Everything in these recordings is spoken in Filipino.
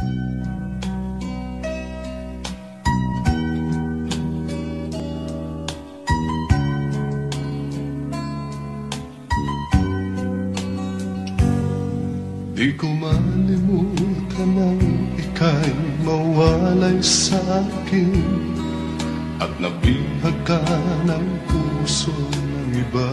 Di ko malimutan ang ika'y mawalay sa akin at nabihag ka ng puso ng iba.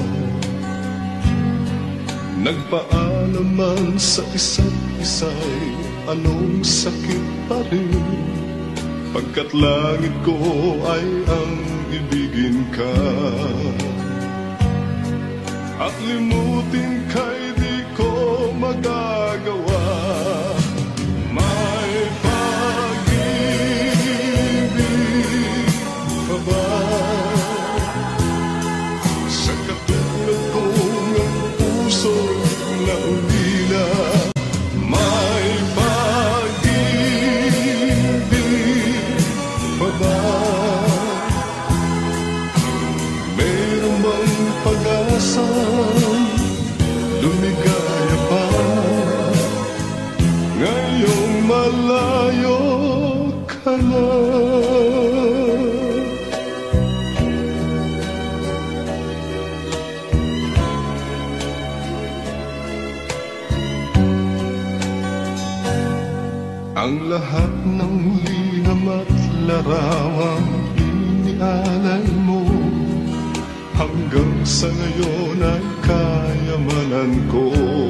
Nagpaalaman sa isa't isa'y anong sakit pa rin, pagkat langit ko ay ang ibigin ka. At limutin ka'y di ko magagawa. May pag-ibig pa ba sa katulad kong ang puso na ulila? May pag-ibig pa ba? Meron bang pag-asa lumigaya pa ngayong malayo ka na? Ang lahat ng liham at larawan inialay mo, hanggang sa ngayon ay kayamanan ko.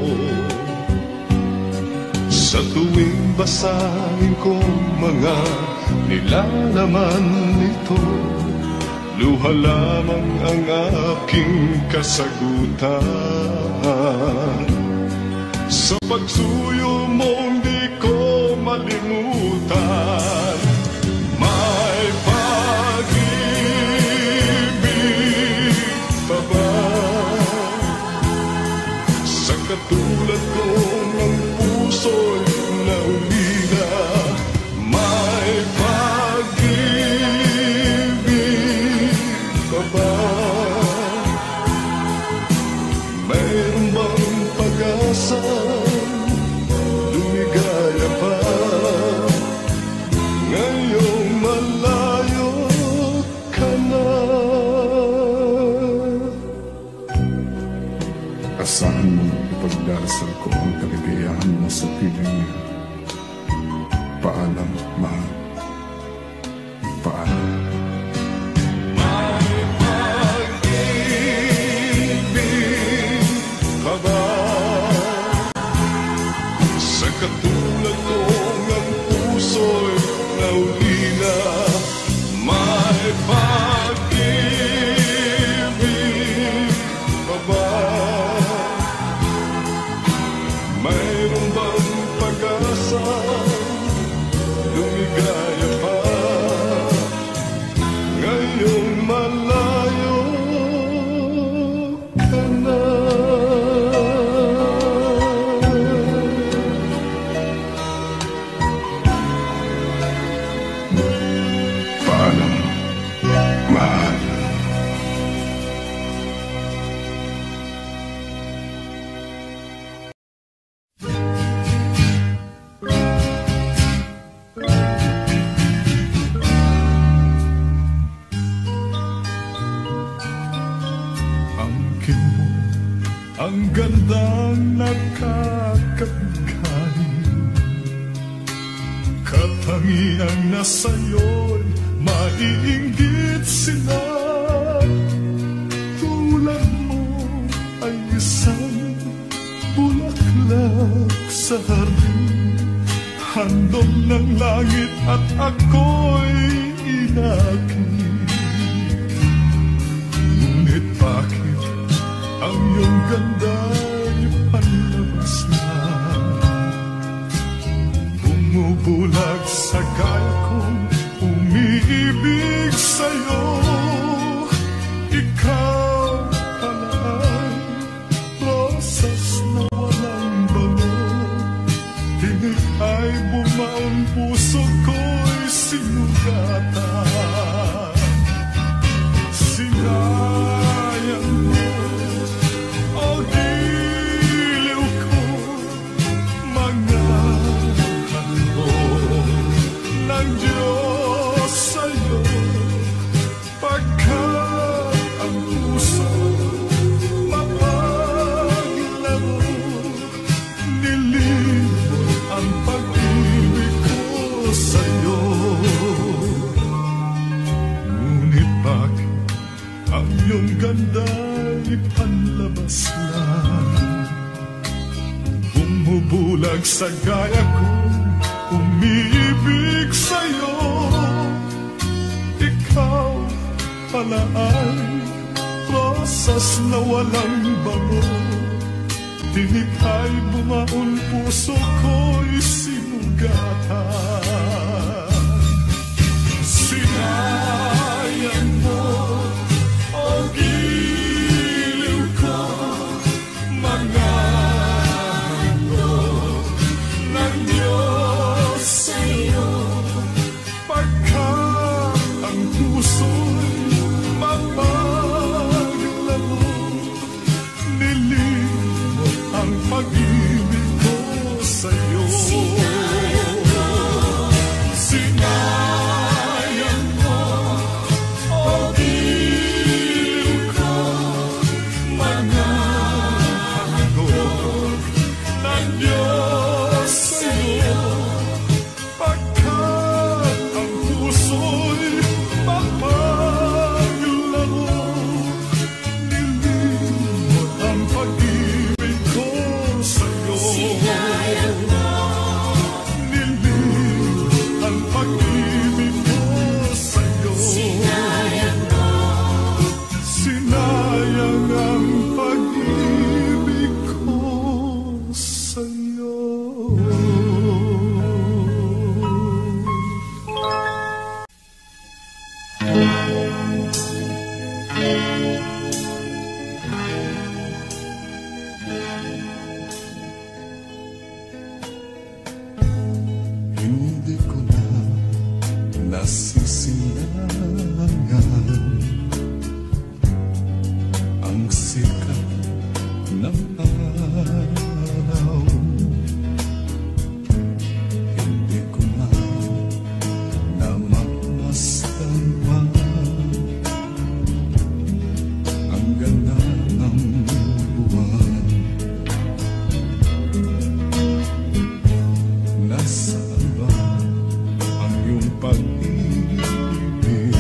Sa tuwing basahin ko mga nilalaman nito, luha lamang ang aking kasagutan. Sa pagsuyo mo di ko malimutan. May pag-ibig pa ba sa katulad ko ng puso'y naulila? May pag-ibig pa ba? Mayroon bang pag-asa lumigaya pa ngayong malayo ka na? Asahan mo ipagdarasal ko ang kaligayahan mo sa piling niya. Paalam, mahal. Paalam. May pag-ibig pa ba sa katulad ko ng puso'y naulila? May pag-ibig pa ba? Mayroon bang pag-asa lumigaya pa ngayong malayo ka na? Paalam, mahal. Angkin mo ang gandang nakakabigay, katangiang nasa'yo'y maiinggit sila. Tulad mo ay isang bulaklak sa hardin, handog ng langit at ako'y inakit. Ngunit bakit ang iyong ganda'y panlabas na bumubulag sa kaya kong umiibig sa'yo? Ikaw pala ay rosas na walang bango, tinig ay bumaon, puso ko'y sinugatan. Sinayang mo o giliw ko, mga Nilimot ang pag-ibig ko sa'yo. Ngunit bakit ang iyong ganda'y panlabas lang? Bumubulag sa gaya kong umiibig sa'yo. Ikaw pala ay rosas na walang bango. Tinig ay bumaon, puso ko'y sinugatan. Sinayang mo o giliw ko, mga handog ng Diyos sa'yo. Pagkat ang puso'y mapaglago, nilimot ang pag-ibig ko sa'yo. Sinayang mo o giliw ko, mga handog ng Diyos sa'yo. Pagkat ang puso'y mapaglago, nilimot ang pag-ibig ko sa'yo. Sinayang mo, nilimot ang pag-ibig ko sa'yo. Sinayang mo, sinayang ang pag-ibig ko sa'yo. Hindi ko na nasisilangan ang sikat ng araw. Hindi ko na namamasdan pa ang ganda ng buwan. Nasaan ba ang iyong pag-ibig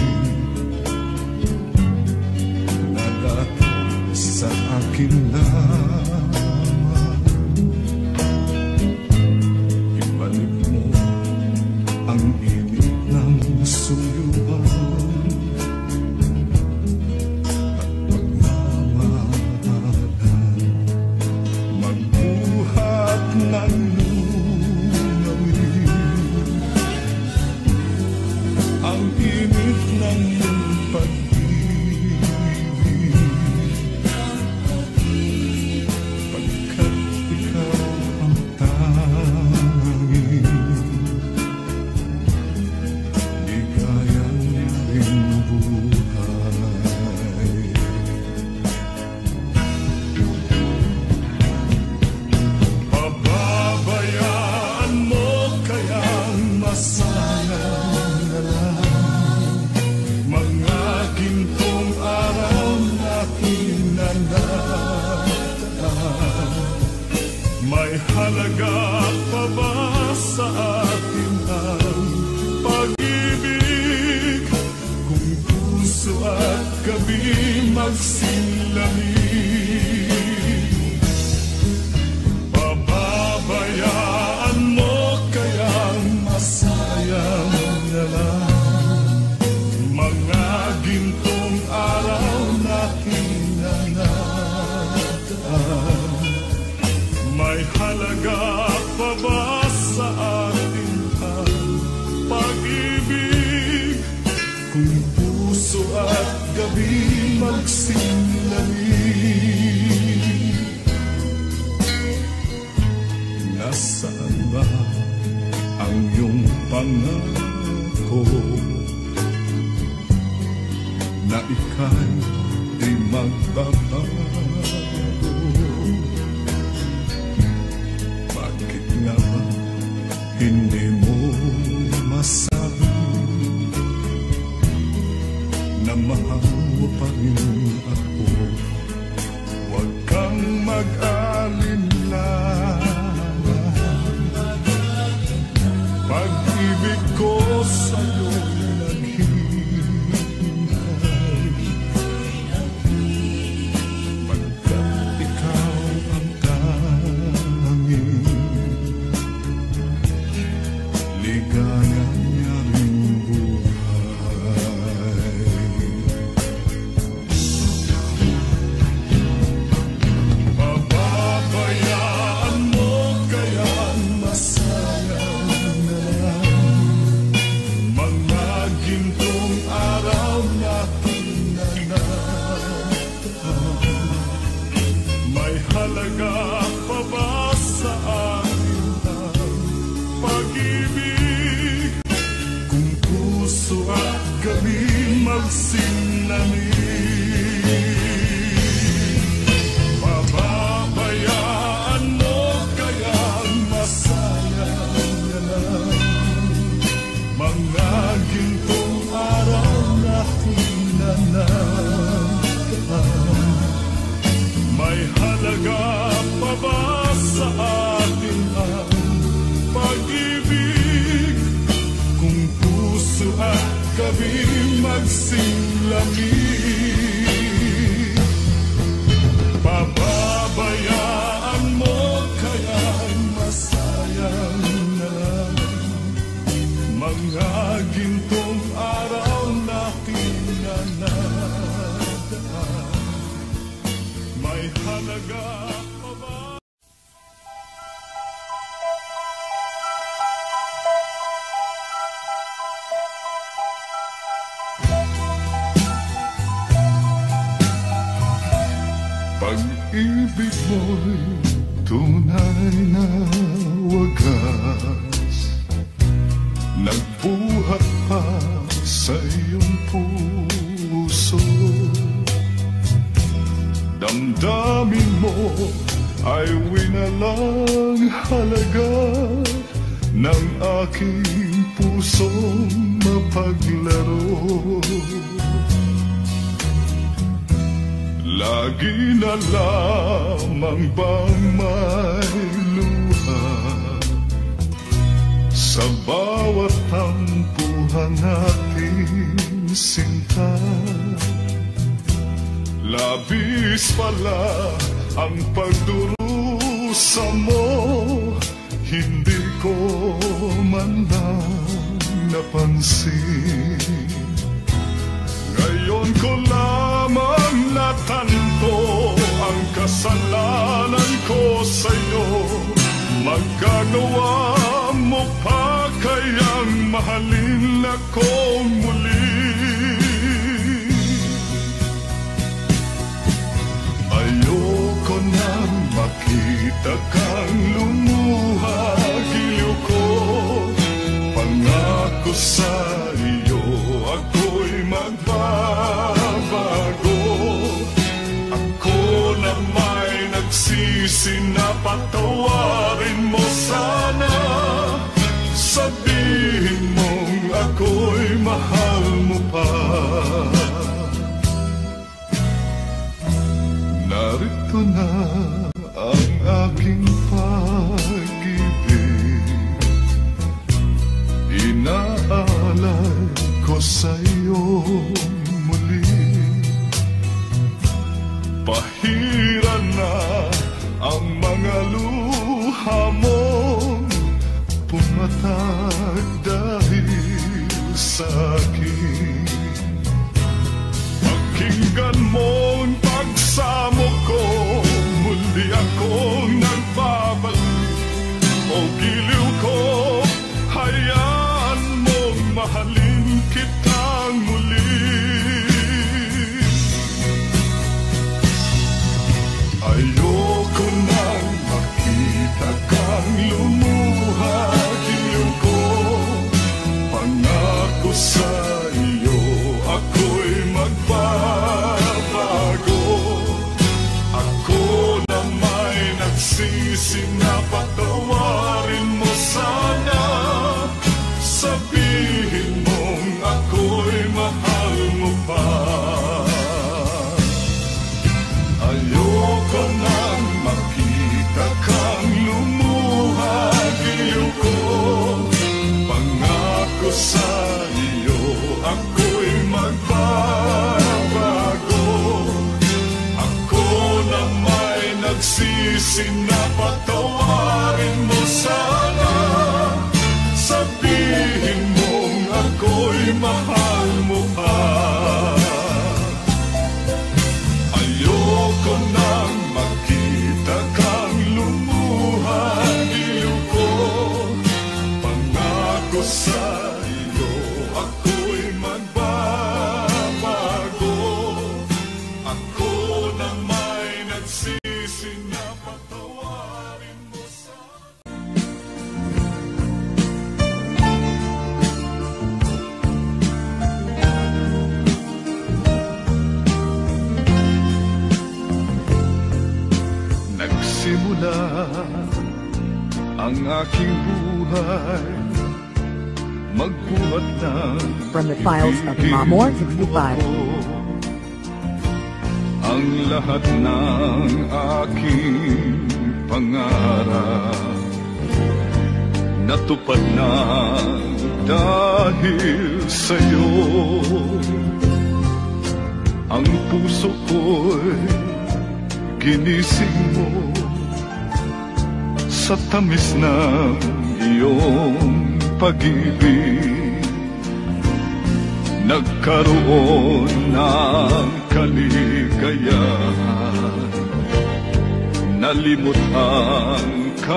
na dati sa akin lamang? Ibalik mo ang init ng suyuan at pagmamahalan, magbuhat ng ang init ng iyong pag-ibig. Pagkat ikaw ang tanging ligayang ring buhay. Pababayaan mo kayang masayang na lang mga gintong araw natin na nataan. May halaga pa ba sa atin ang pag-ibig kung puso at gabi magsilamig? Pababayaan mo kayang masayang na lang mga gintong araw natin na nataan. May halaga pa ba sa atin ang pag-ibig kung puso at gabi magsilamig? Nasaan ba ang iyong pangako na ika'y di magbabago? Bakit nga ba hindi mo masabi na mahal mo pa rin ako? Huwag kang mag-alinlangan, Pababayaan mo kayang masayang na lang mga gintong araw na hinanaan. May halaga pa ba sa atin ang pag-ibig kung puso at gabi magsilamig? Pababayaan mo kaya'y masayang na lang mga gintong araw na hinanadaan. May halaga pa ba? Pag-ibig mo'y tunay na wagas, nagbuhat pa sa iyong puso. Damdamin mo ay winalang halaga ng aking pusong mapaglaro. Lagi na lamang bang may luha sa bawat tampuhan nating sinta? Labis pala ang pagdurusa mo, hindi ko man lang napansin. Ngayon ko lamang natanto ang kasalanan ko sa'yo. Magagawa mo pa kayang mahalin ako muli? Ayoko nang makita kang lumuha, giliw ko. Pangako sa iyo, ako'y magbabago. Ako na may nagsisi na patawarin mo sana. Sabihin mong ako'y mahal mo pa. Narito na ang aking pag-ibig, inaalay ko sa'yo muli. Pahiran na ang mga luha mo, pumatag dahil sa akin. Pakinggan mo'ng pagsamo ko, muli akong nagbabalik. O giliw ko, hayaan mong mahalin kitang muli. Ayoko nang makita kang lumuha, giliw ko. Pangako sa iyo, ako'y magbabago. Ako na may nagsisi na patawarin mo sana. Sabihin mong ako'y mahal mo pa. Ayoko nang makita kang lumuha, giliw ko. Pangako sa iyo, ako'y magbabago. Ako na may nagsisi na patawarin mo sana. Sabihin mong ako'y mahal mo pa. Ayoko nang makita kang lumuha, giliw ko. Pangako sa iyo, ako'y magbabago. Ako na may nagsisi na patawarin mo sa ang aking buhay, magbuhat ng From the files of Mamor 65. Ang lahat ng aking pangarap natupad na dahil sa'yo. Ang puso ko'y ginising mo sa tamis ng iyong pag-ibig. Nagkaroon ng kaligayahan, nalimot ang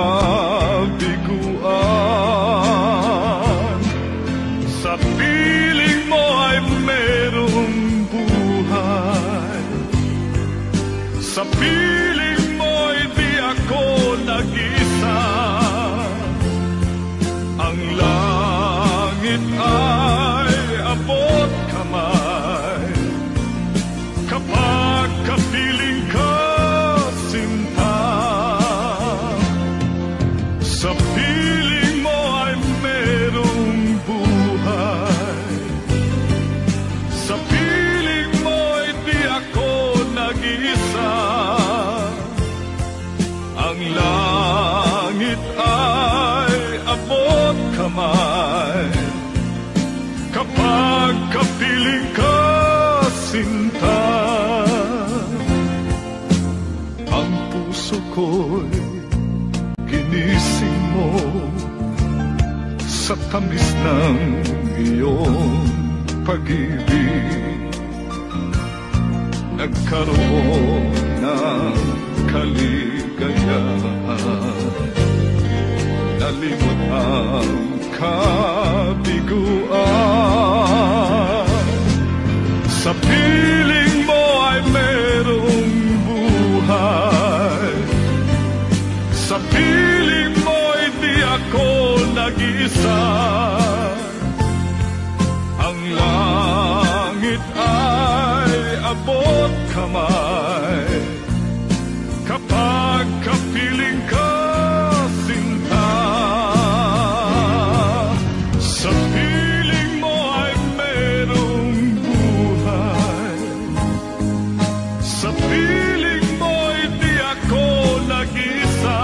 kabiguan. Sa piling mo ay merong buhay, sa piling mo'y di ako nag-isa. Ang langit ay abot kamay kapag kapiling ka, sinta. Sa piling mo ay merong buhay, sa piling mo'y di ako nag-isa. Ang langit ay abot kamay kapag kapiling ka, sinta. Ang puso ko'y ginising mo sa tamis ng iyong pag-ibig. Nagkaroon ng kaligayahan, nalimot ang kabiguan. Sa piling mo ay merong buhay, sa piling mo'y di ako nag-isa. Ang langit ay abot kamay kapag kapiling ka, sinta. Sa piling mo ay merong buhay, sa piling mo'y di ako nag-isa.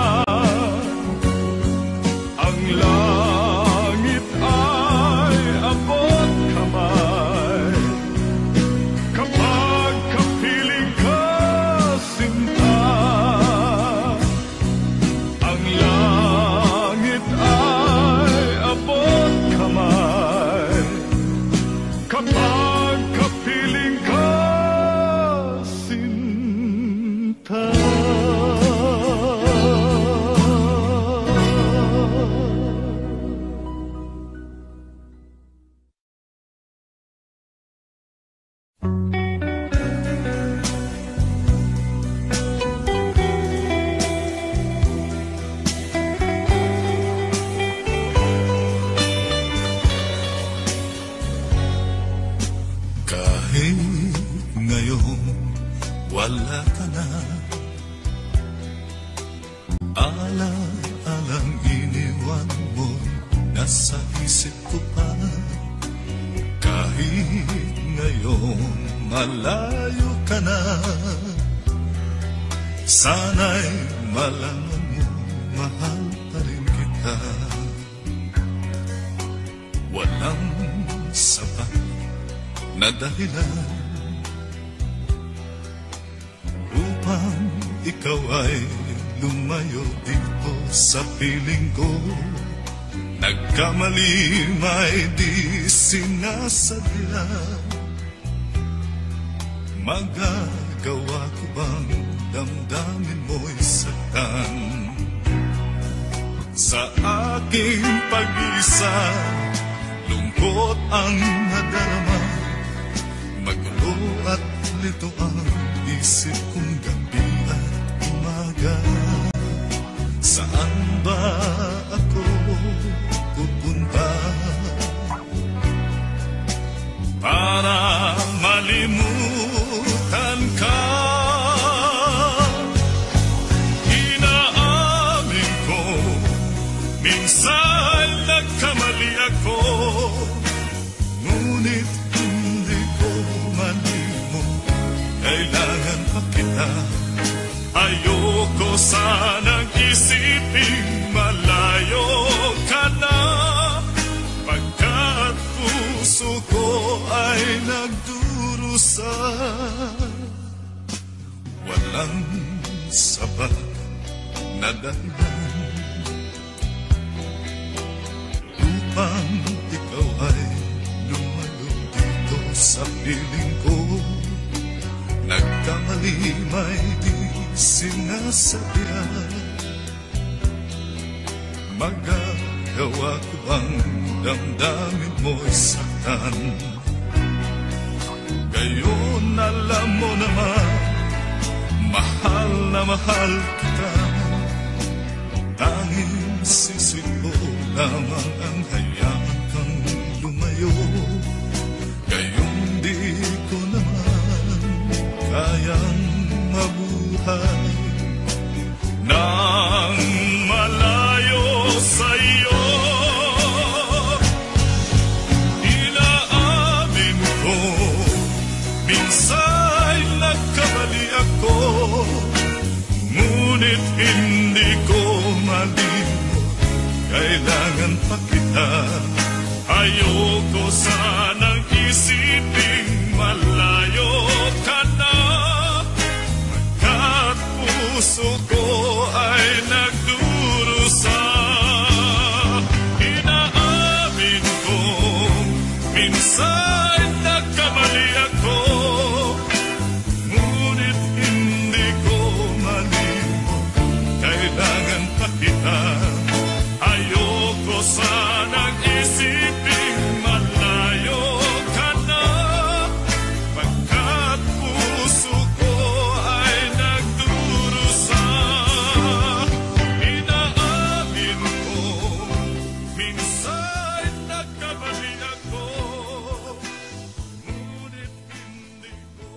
Ang langit ay abot kamay kapag kapiling ka, sinta. Ang langit ay abot kamay kapag kapiling ka, sinta. Kahit ngayon wala ka na, alang-alang iniwan mo, nasa isip ko pa. Kahit ngayon malayo ka na, sana'y malaman mo, mahal pa rin kita. Walang sapat na dahilan upang ikaw ay lumayo dito sa piling ko. Nagkamali may di sinasadya, magagawa ko bang damdamin mo'y saktan? Sa aking pag-isa, lungkot ang nadarama, magulo at lito ang isip kong gabi at umaga. Saan ba ako pupunta para malimutan ka? Inaamin ko Minsan nagkamali ako, ngunit hindi ko malimot. Kailangan pa kita. Ayoko sanang isipin malayo ka na, pagkat puso ko ay nagdurusa. Walang sapat na dahilan upang ikaw ay lumayo dito sa piling ko. Nagkamali may di sinasadya. Magagawa ko bang damdamin mo'y saktan? Gayon alam mo naman, mahal na mahal kita. Tanging sisig ko lamang ang hayaan kang lumayo. Gayong di ko naman kayang mabuhay nang malayo sa'yo. Inaamin ko, minsan nagkamali ako, ngunit hindi ko malimot. Kailangan pa kita. Ayoko sanang isipin malayo ka na, pagkat puso ko ay nagdurusa. Inaamin ko, minsan nagkamali ako, ngunit hindi ko malimot. Kailangan pa kita. Ayoko sanang isipin malayo ka na, pagkat puso ko ay nagdurusa. Inaamin ko, minsan nagkamali ako, ngunit hindi ko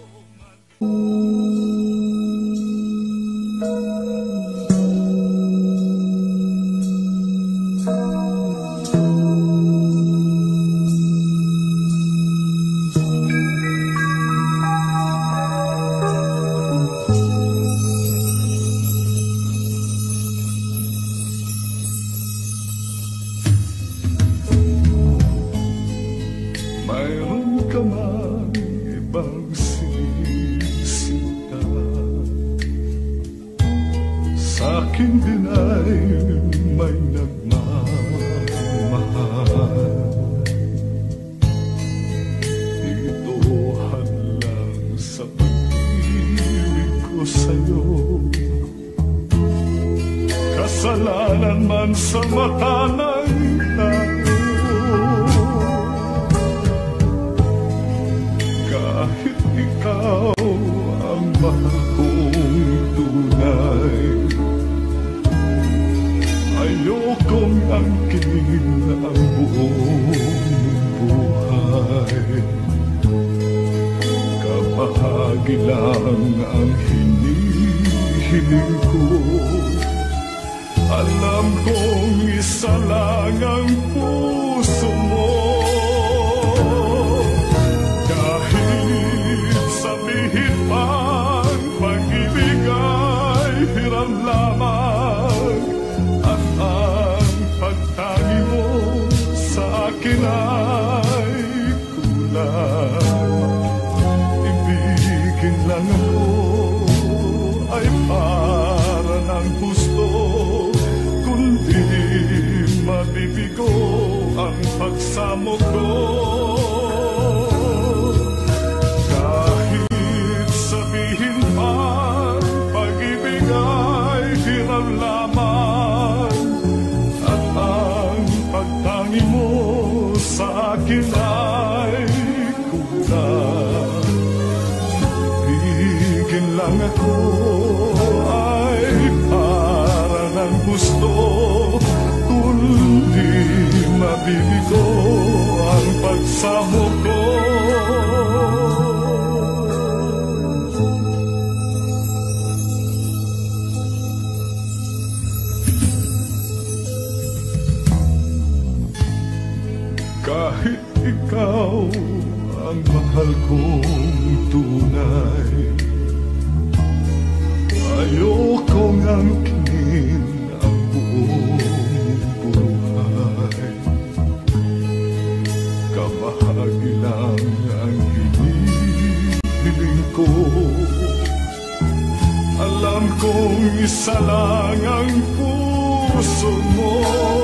mayroon ka mang ibang sinisita, sa'kin din ay may nagmamahal. Dito hadlang sa pag-ibig ko sa'yo, kasalanan man sa mata ng tao. Kahit ikaw ang mahal kong tunay, ayokong angkin ang buong buhay. Kabahagi lang ang hinihiling ko, alam kong isa lang ang puso mo. Sabihin pang pag-ibig ay hiram lamang, at ang pagtangi mo sa akin ay kulang. Ibigin lang ako ay para ng gusto, kundi mabibigo ang pagsamo ko. Sa akin ay kulang. Bigin lang ako ay para ng gusto, kundi mabibigo ang pagsamo ko. Kahit ikaw ang mahal kong tunay, ayokong angkin ang buong buhay. Kabahagi lang ang hinihiling ko. Alam kong isa lang ang puso mo.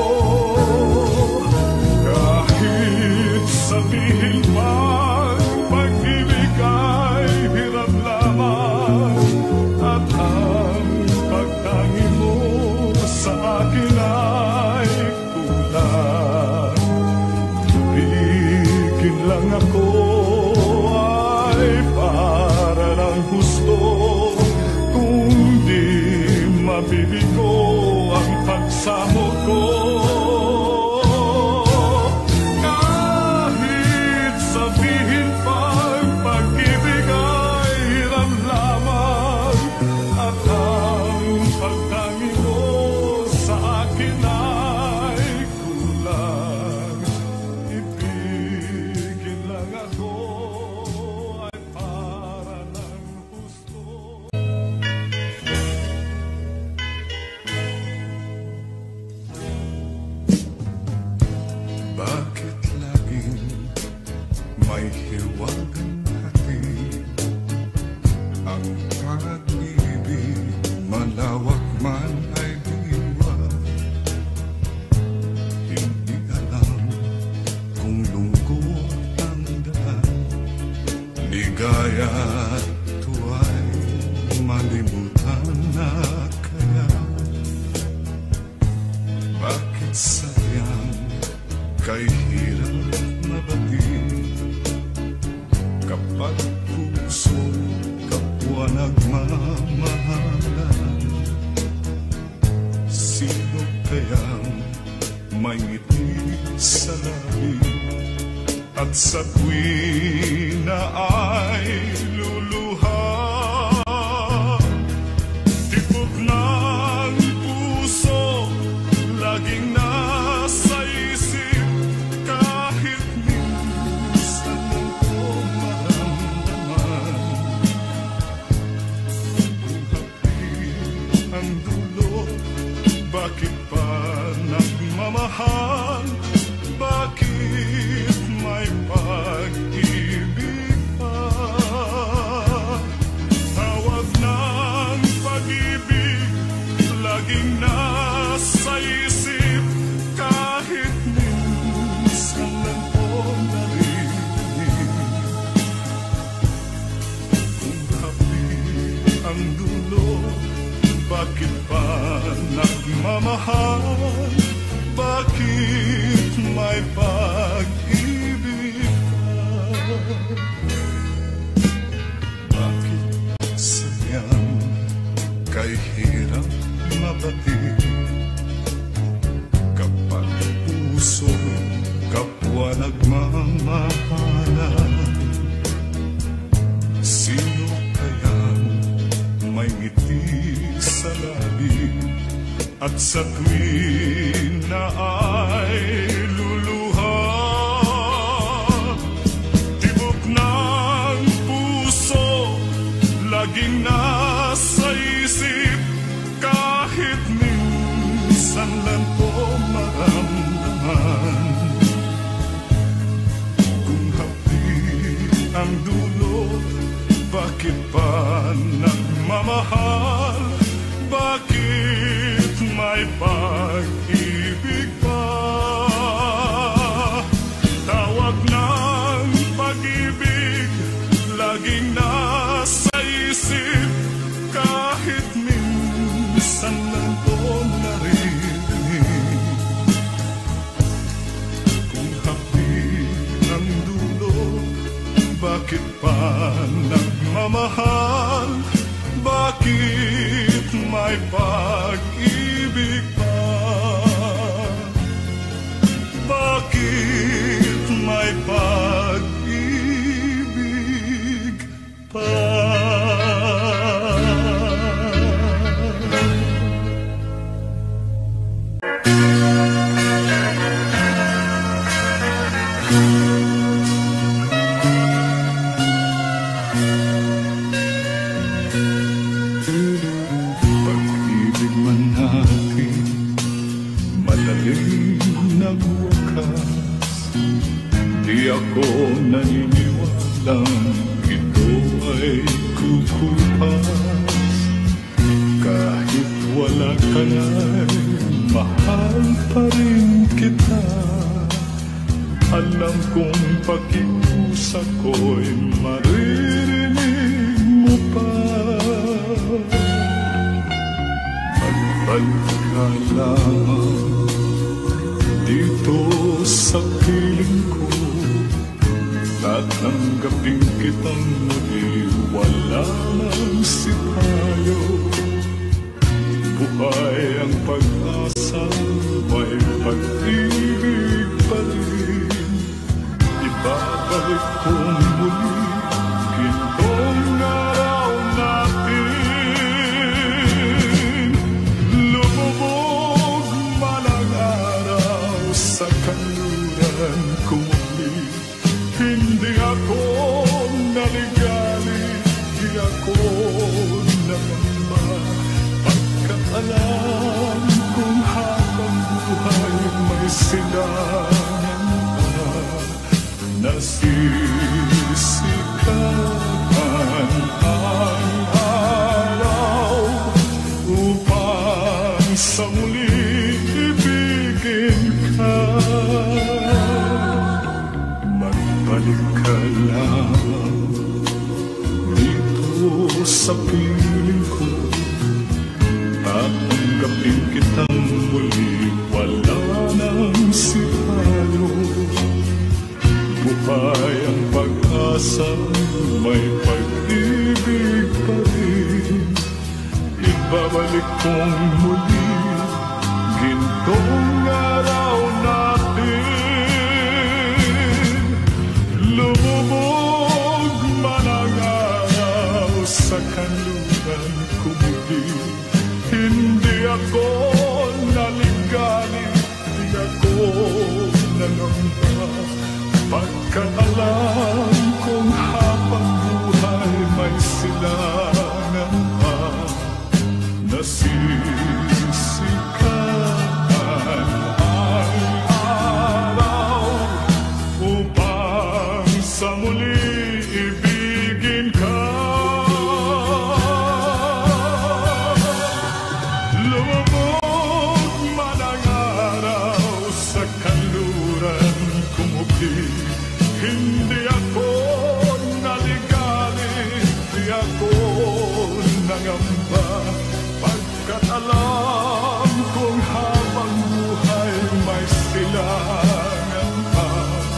Kahit sabihin pang pag-ibig ay hirap lamang, at ang pagtangi mo sa akin ay kulang. Bigin lang ako ay para lang gusto, kung di mabibigo ang pagsamo ko. Kahit sabihin pang pag-ibig ay hirap lamang, at ang pagtangi mo sa akin ay kulang. Ibigin lang ako ay para lang gusto. Bakit laging may hiwagang hati? Ang pag-ibig malawak man ay diwa. Hindi alam kung lungkot ang daan, ligaya at tuwa'y malimutan na kaya. Bakit sayang kay hirap mabatid, kapag puso kapwa nagmamahalan? Sino kayang may ngiti sa labi, at sa tuwina ay luluha? Tibok ng puso laging nasa isip, kahit minsan lang ko maramdaman. Kung hapdi ang dulo, bakit pa nagmamahal? Bakit may pag-ibig pa? Tawag ng pag-ibig laging nasa isip, kahit minsan lang ko narinig. Kung hapdi ang dulo, bakit pa nagmamahal? Bakit may pag-ibig pa? Bakit sayang kay hirap mabatid, kapag puso kapwa nagmamahalan? Sino kayang may ngiti sa labi, at sa tuwina ay luluha? Tibok ng puso laging nasa isip, kahit minsan lang ko maramdaman. Kung hapdi ang dulo, bakit pa nagmamahal? Bakit may pag-ibig pa? Tawag ng pag-ibig laging nasa isip, kahit minsan lang ko narinig. Kung hapdi ang dulo, bakit pa nagmamahal? Bakit may pag-ibig pa? Bakit may pag-ibig pa? nagwakas. Di ako naniniwalang ito ay kukupas. Kahit wala ka na'y mahal pa rin kita. Alam kong pakiusap ko'y maririnig mo pa. Magbalik ka lamang dito sa piling ko. Tatanggapin kitang muli, wala nang sipayo. Buhay ang pag-asa, may pag-ibig pa rin. Ibabalik kong muli gintong araw natin. Lumubog man ang araw sa kanluran ko muli. Hindi ako naligali, di ako nangamba. Pagkat alam kong habang buhay may silangan pa. Nasisikapan ang araw upang sa muli ibigin ka. Magbalik ka lang dito sa piling ko. Tatanggapin kitang muli, wala nang sipayo. Buhay ang pag-asa, may pag-ibig pa rin. Ibabalik kong muli gintong araw natin. Lumubog man ang araw sa kanluran ko muli. Hindi ako naligali, di ako nangamba. Pagkat alam kong habang buhay may silangan pa. Nasisikapan ang araw upang sa muli ibigin ka. Lumubog man ang araw sa kanluran ko muli. Hindi ako naligali, di ako nangamba. Pagkat alam kong habang buhay may silangan pa.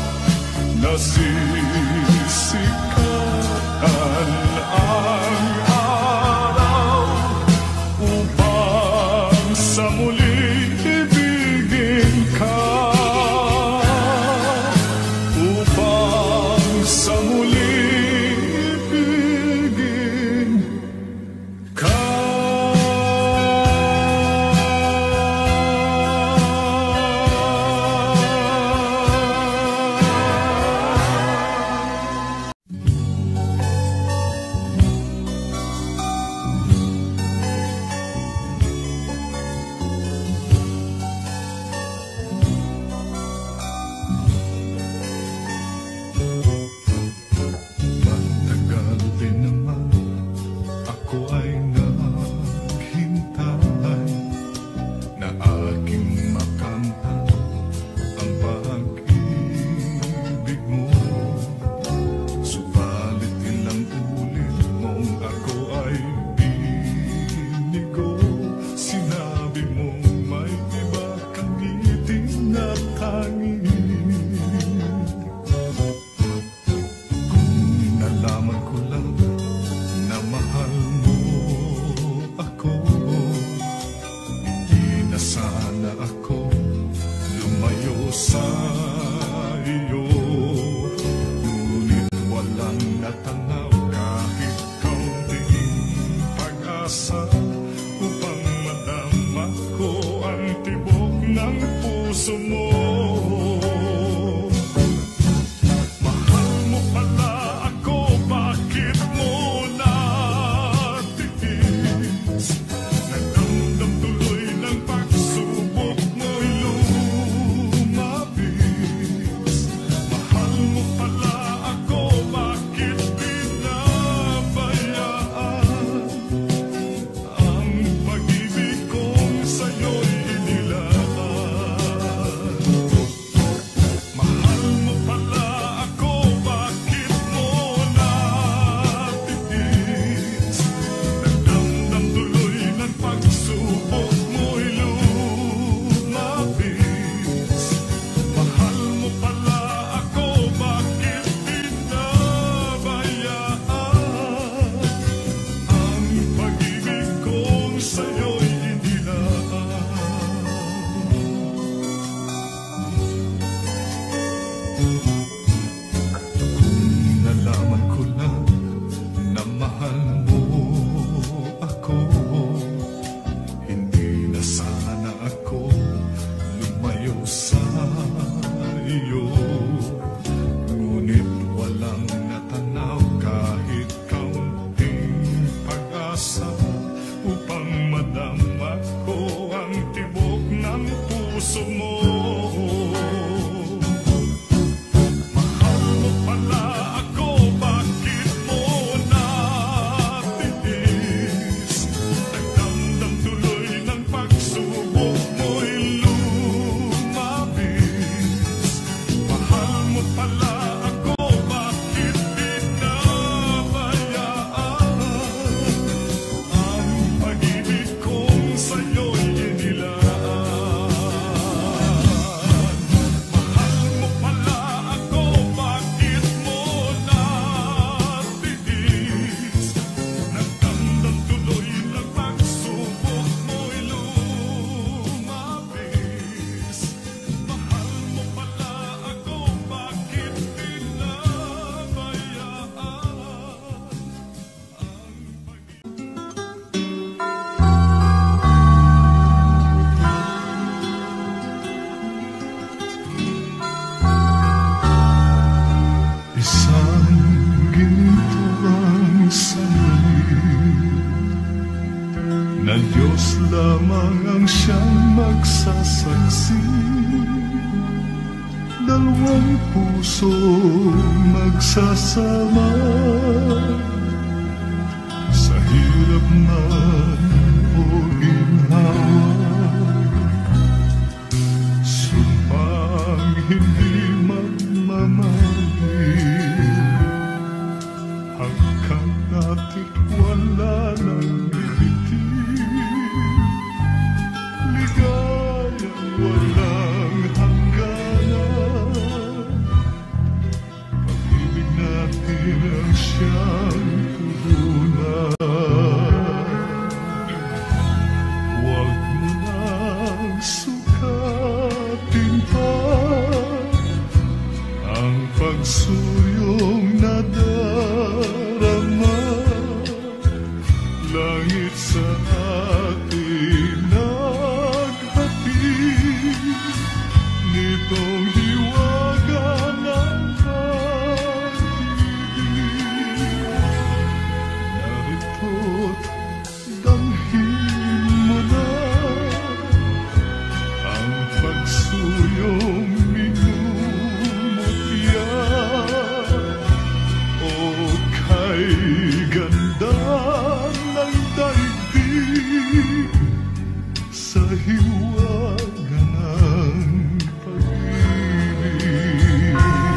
Nasisikapan ang araw upang sa muli ibigin ka. Upang sa muli ibigin ka. Matagal din naman ako ay naghintay na aking makamtan ang pag-ibig mo. Subalit ilang ulit mong ako ay binigo. Sinabi mong may iba kang ngiti na tanging. Nalaman ko lang na mahal mo ako. Hindi na sana ako lumayo sa iyo. Ngunit walang natanaw kahit kaunting pag-asa upang madama ko ang tibok ng puso mo. Mahal mo pala ako, bakit mo natiis? Nagdamdam tuloy ng pagsubok mo'y lumaki. iyo. Ngunit walang natanaw kahit kaunting pag-asa upang madama ko ang tibok ng puso mo. Mahal mo pala ako, bakit mo natiis? Nagdamdam tuloy ng pagsubok mo'y lumabis. Mahal mo pala ako, bakit pinabayaan? Ang pag-ibig kong sa'yo'y inilaan. Mahal mo pala ako, bakit mo natiis? Nagdamdam tuloy ng pagsubok mo'y lumabis. Mahal mo pala ako, bakit pinabayaan? Isang ginto ang sanay na Diyos lamang ang siyang magsasaksi. Dalawang puso magsasama sa hirap man o ginhawa. Sumpang hindi magmamahal, hanggang natit wala nang bibitin. Ligayang walang hangganan, pag-ibig natin ang siyang turunan. Huwag mo nang sukatin pa ang pagsuyong nadarama. Langit sa atin naghatid nitong hiwaga ng pag-ibig. Narito't damhin mo na ang pagsuyong minumutya. O kay ganda ng daigdig sa hiwaga ng pag-ibig.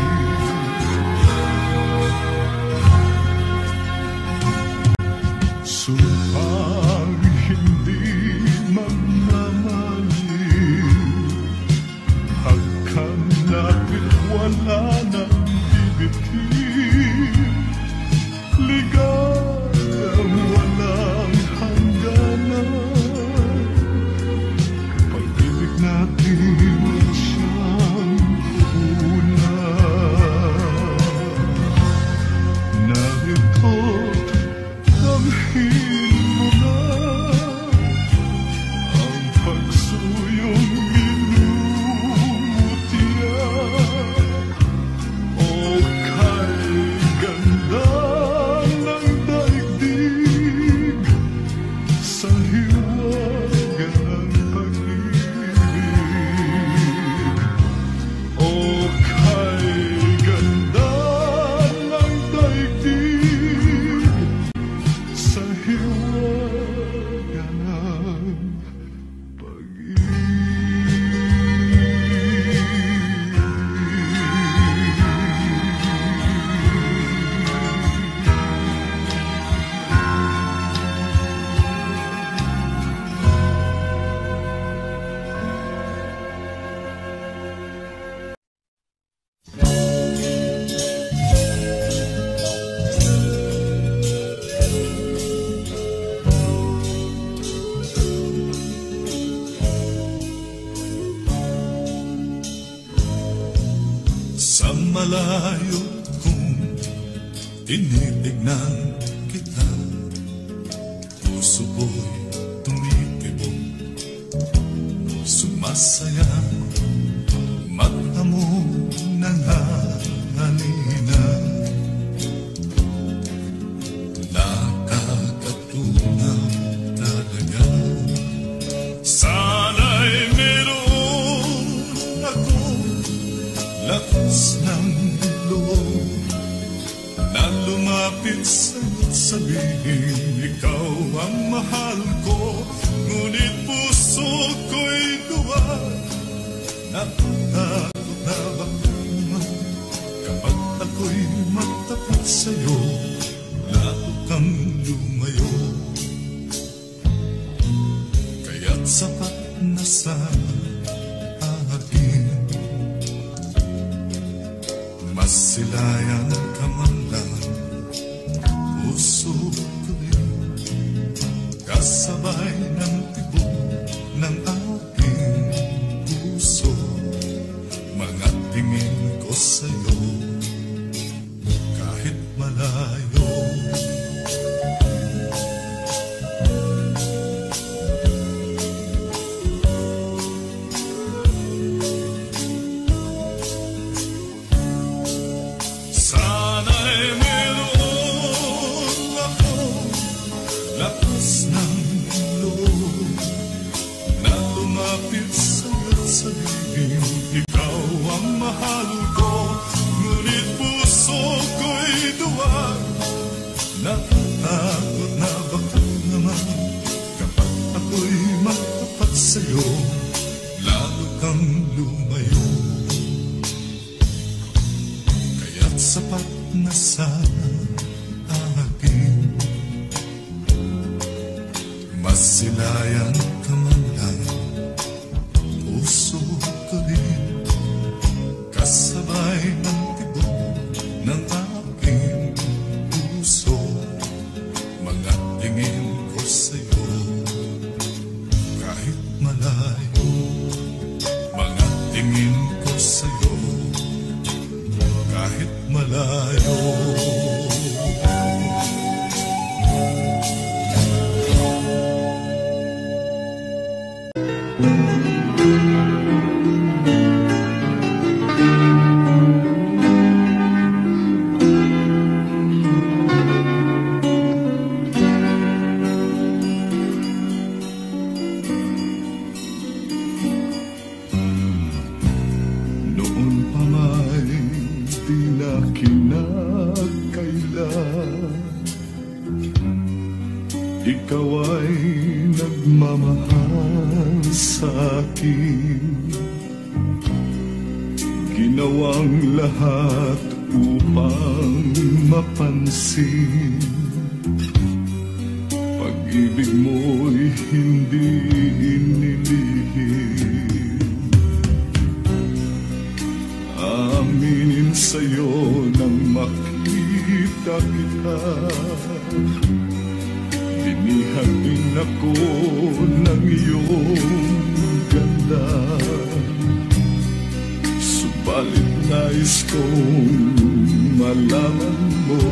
Sumpang hindi magmamaliw, hanggang natin wala nang bibitin. Ligayang walang hangganan, pag-ibig natin siyang puhunan. Narito't damhin mo na ang pagsuyong minumutya. O kay ganda ng daigdig sa hiwaga ng pag-ibig. O kay ganda ng daigdig sa hiwaga ng Sa malayo kong tinitignan kita, puso ko'y tumitibok, sumasaya, mata mo lakas ng loob na lumapit sa'yo't sabihin, ikaw ang mahal ko. Ngunit puso ko'y duwag, natakot na baka naman kapag ako'y matapat sa'yo, lalo kang lumayo. Kaya't sapat na sa akin, masilayan ka man lang, puso ko'y kasabay ng tibok ng aking puso. Mga tingin ko sa'yo kahit malayo. Sana'y meron ako lakas ng loob na lumapit sa'yo't sabihin, ikaw ang mahal ko. Ngunit puso ko'y duwag, natatakot na baka naman kapag ako'y matapat sa'yo, lalo kang lumayo. Kaya't sapat na sa akin, masilayan ka man lang, puso ko rin kasabay ng tibok ng aking puso. Mga tingin ko sa'yo kahit malayo, mga tingin ko sa'yo kahit malayo. Noon pa may di na kinakailan, ikaw ay nagmamahal sa akin. Ginawang lahat upang mapansin, pag-ibig mo'y hindi inilihim. Aminin sa'yo nang makita kita, binihag din ako ng iyong ganda. Subalit nais kong malaman mo,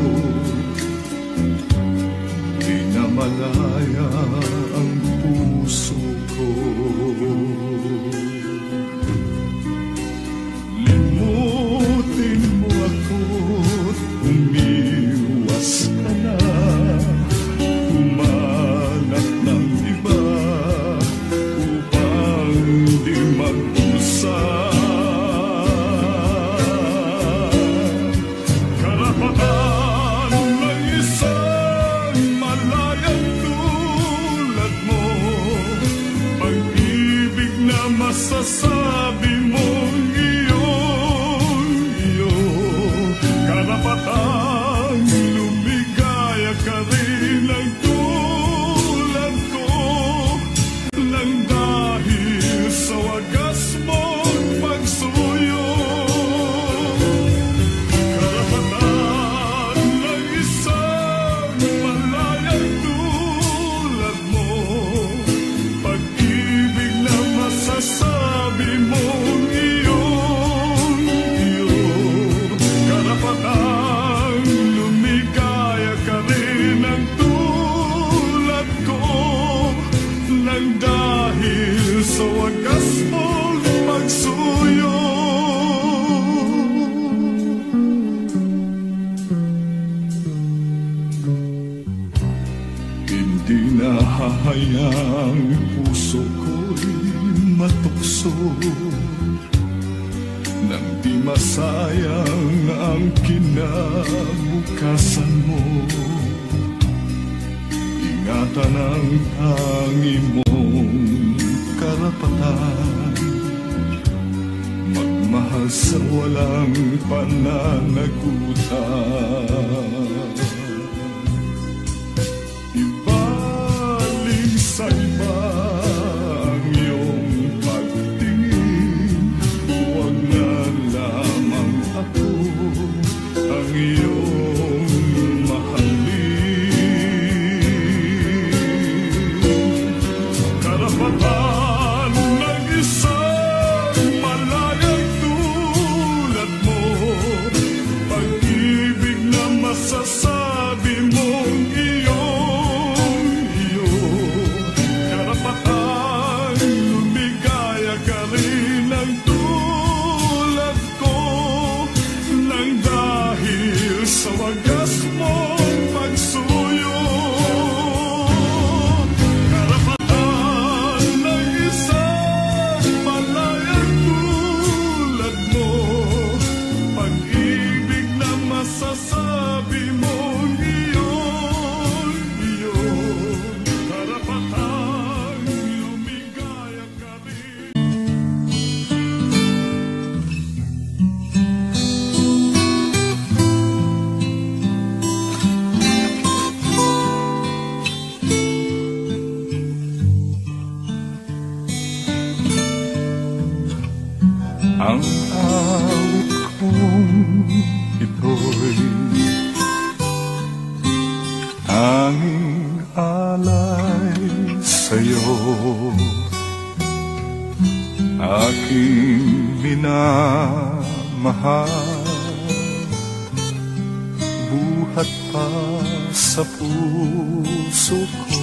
di na malaya ang puso ko. Limutin mo ako't umiwas ka na, humanap ng iba upang di mag-usap. Karapatan ng isang malayang tulad mo, pag-ibig na masasabi mong karapatang lumigaya ka rin ang tulad ko, nang dahil sa wagas mong pagsuyo. Karapatan ng isang malayang tulad mo, pag-ibig na masasabi mong karapatang lumigaya ka rin ang tulad ko, nang dahil sa wagas mong pagsuyo. Hindi na hahayaang puso ko'y matukso, nang Di masayang ang kinabukasan mo. Ingatan ang tangi mong karapatan, magmahal sa walang pananagutan. Ibaling sa iba ang iyong pagtingin, huwag na lamang ako ang iyong mahalin. Karapatan ng isang malayang tulad mo, pag-ibig na masasabi mong sa wagas mong pagsuyo. Karapatan ng isang malayang tulad mo, pag-ibig na masasabi mong iyon. Karapatan lumigaya ka rin. Ang awit kong ito'y tanging alay sa'yo, aking minamahal, buhat pa sa puso ko.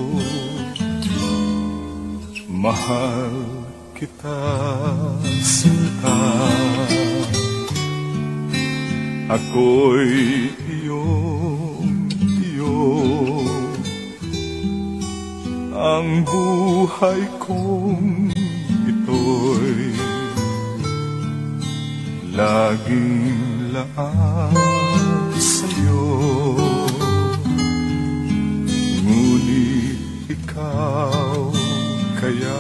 Mahal kita sinta, ako'y iyo, ang buhay kong ito'y laging laan sa'yo. Ngunit ikaw kaya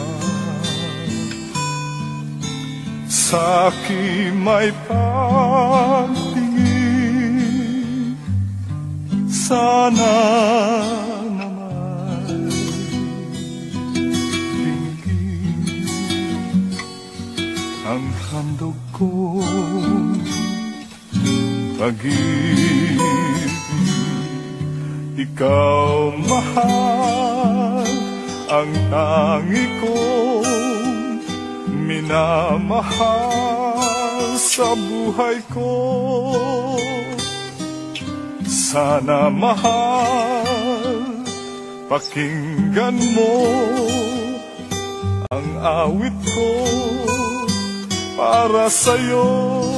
sa'kin may pagtingin, sana naman dinggin ang handog kong pag-ibig. Ikaw mahal, ang tangi kong minamahal sa buhay ko. Sana mahal, pakinggan mo ang awit ko para sa'yo,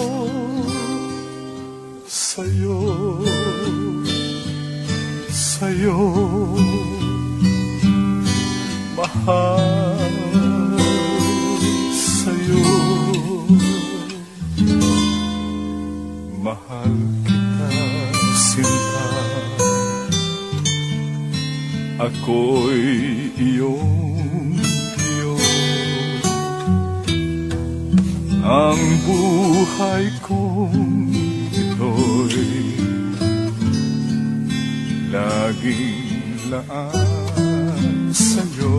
sa'yo, sa'yo, mahal. Mahal kita sinta, ako'y iyong iyo, ang buhay kong ito'y laging laan sa'yo.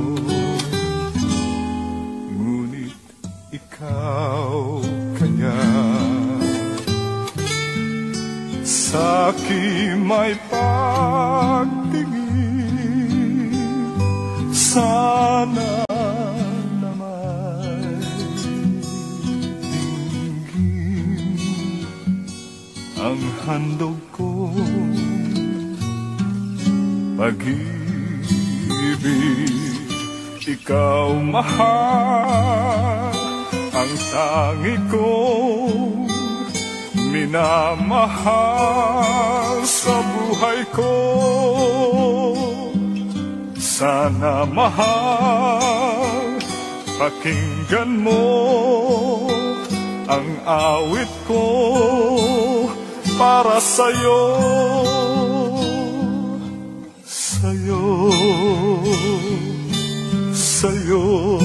Ngunit ikaw kaya sa'kin may pagtingin, sana naman dinggin ang handog ko pag-ibig. Ikaw mahal, ang tangi kong minamahal sa buhay ko. Sana mahal, pakinggan mo ang awit ko para sa'yo, sa'yo, sa'yo,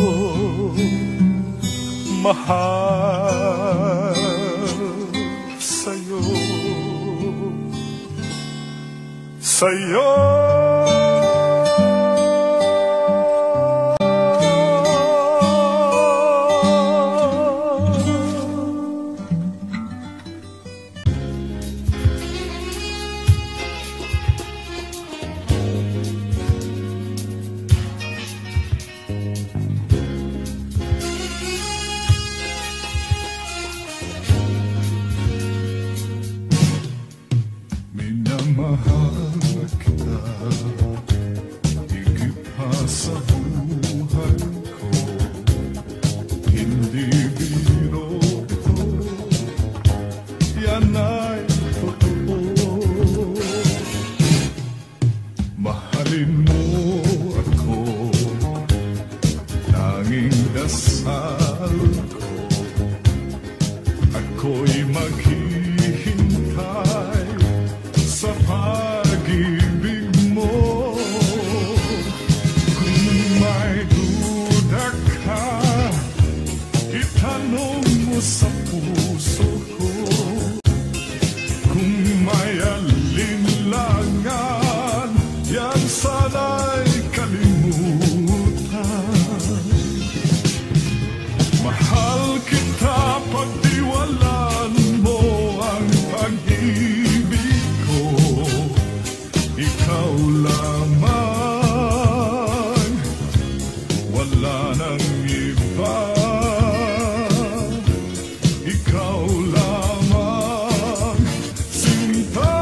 mahal, sa'yo, sa'yo. Minamahal kita, higit pa sa buhay ko. Hindi biro ito, yan ay totoo. Mahalin mo ako, tanging dasal ko. Ako'y maghihintay sa pag-ibig mo. Kung may duda ka, itanong mo sa puso ko. Kung may alinlangan, yan sana'y kalimutan. Mahal kita, pagtiwalaan mo ang pag-ibig ko. Ikaw lamang, wala nang iba. Ikaw lamang, sinta.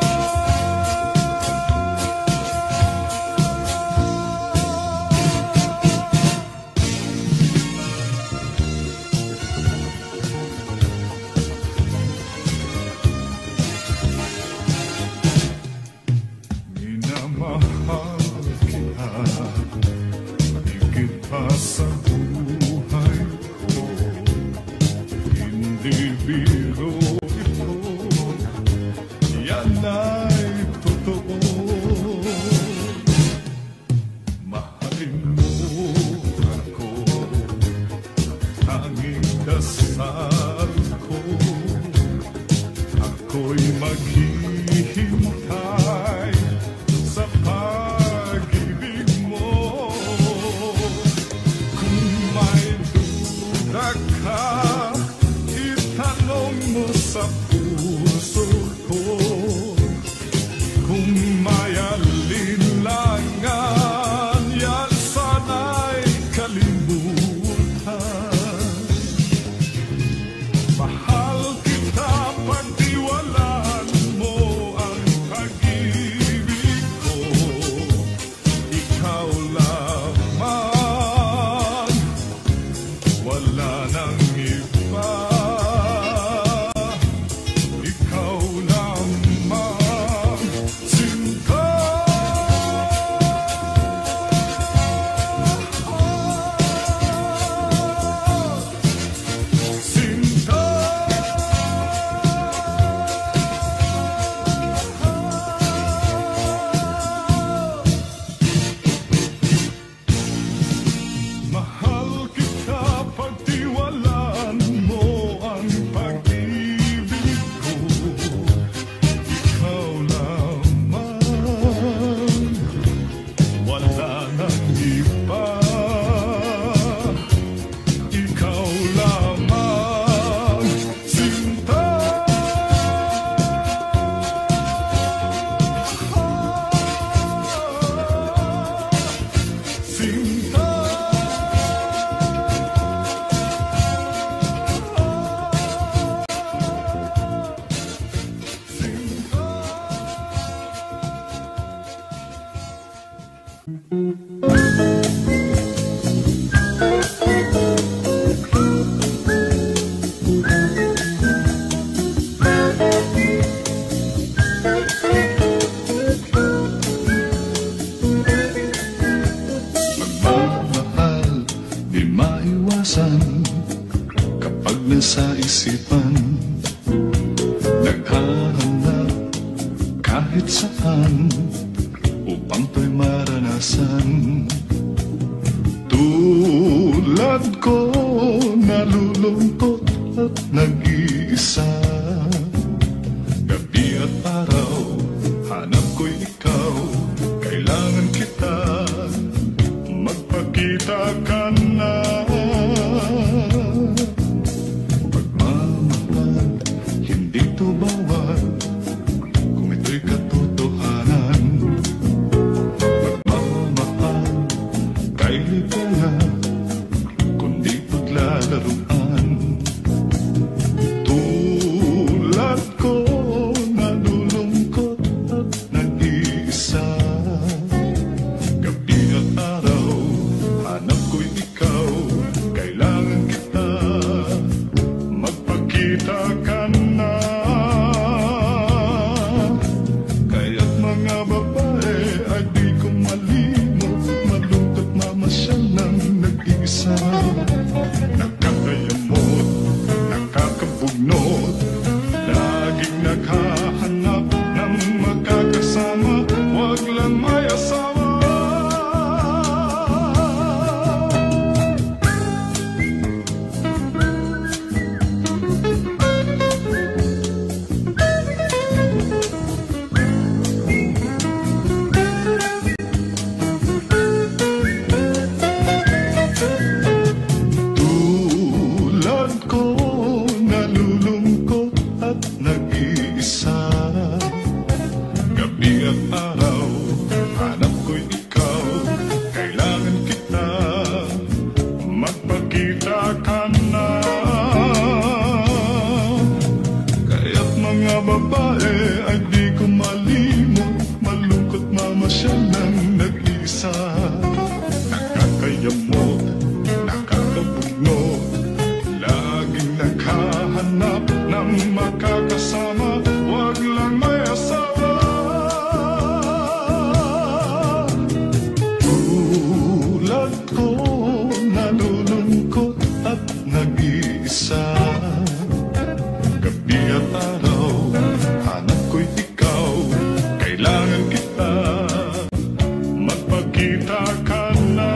Minamahal kita, higit pa sa buhay ko. Hindi biro ito, yan ay totoo. Mahalin mo ako, tanging dasal ko. Ako'y maghihintay sa pag-ibig mo. Kung may duda ka, itanong mo sa puso ko. Kung may alinlangan, yan sana'y kalimutan. Mahal kita, pagtiwalaan mo ang pag-ibig ko. Ikaw lamang, wala nang iba. Ikaw lamang, sinta. Sinta. Mahal kita, pagtiwalaan mo ang pag-ibig ko. Ikaw lamang, wala nang iba. Ikaw lamang, sinta. Sinta. Pagmamahal di maiwasan kapag nasa isip isipan, naghahanap kahit saan upang to'y maranasan. Tulad ko, nalulungkot at nag-iisa, gabi at araw, hanap ko'y ikaw, kailangan kita, magpakita ka na. Pagmamahal, hindi to bawal, kung ito'y katotohanan. Pagmamahal, kay ligaya, kundi paglalaruan. Tulad ko, nalulungkot at nag-iisa, gabi at araw, hanap ko'y ikaw, kailangan kita, magpakita ka na. Kaya't mga babae ay di ko malimot, malungkot mamasyal ng nag-iisa, nakakayamot, nakakabugnot, laging naghahanap ng magkakasama, wag lang may asawa. Tulad ko, nalulungkot at nag-iisa, gabi at araw, hanap ko'y ikaw, kailangan kita, magpakita ka na. Kaya't mga babae ay di ko malimot, malungkot mamasyal ng nag-iisa, nakakayamot, nakakabugnot, laging naghahanap ng makakasama, wag lang may asawa. Tulad ko, nalulungkot at nag-iisa, gabi at araw, hanap ko'y ikaw, kailangan kita, magpakita ka na,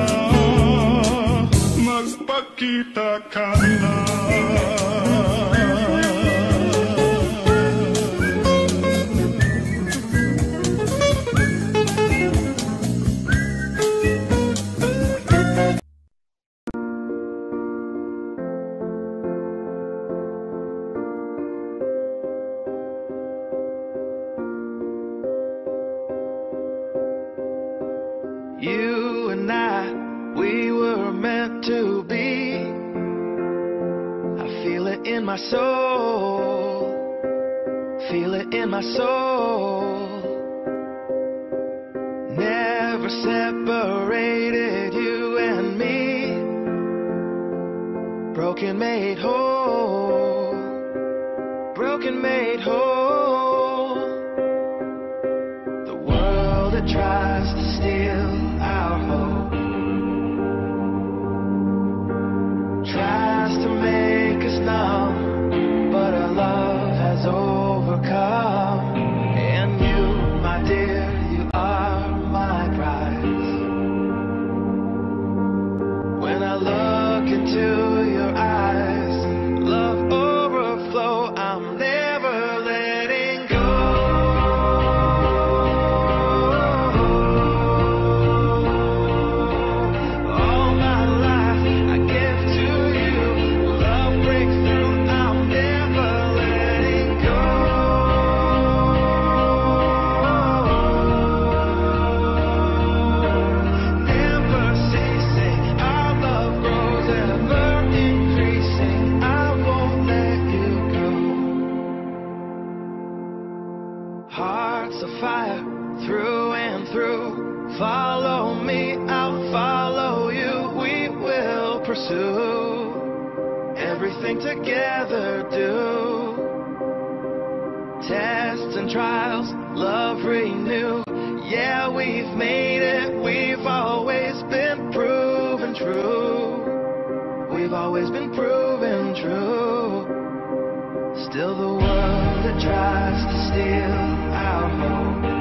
magpakita ka na. You and I, we were meant to be. I feel it in my soul, feel it in my soul. Never separated, you and me. Broken made whole, broken made whole. The world that tries to steal our hope tries to make us numb, but our love has overcome. And you, my dear, you are my prize. When I look into your eyes, love overflow, I'm never letting go. All my life I give to you, love breaks through, I'm never letting go. Never ceasing, our love grows ever increasing, I won't let you go. Hearts of fire through and through, follow me, I'll follow you, we will pursue everything together, do tests and trials, love renew. Yeah, we've made it, we've always been proven true, we've always been proven true. Still the world that tries to steal our hope.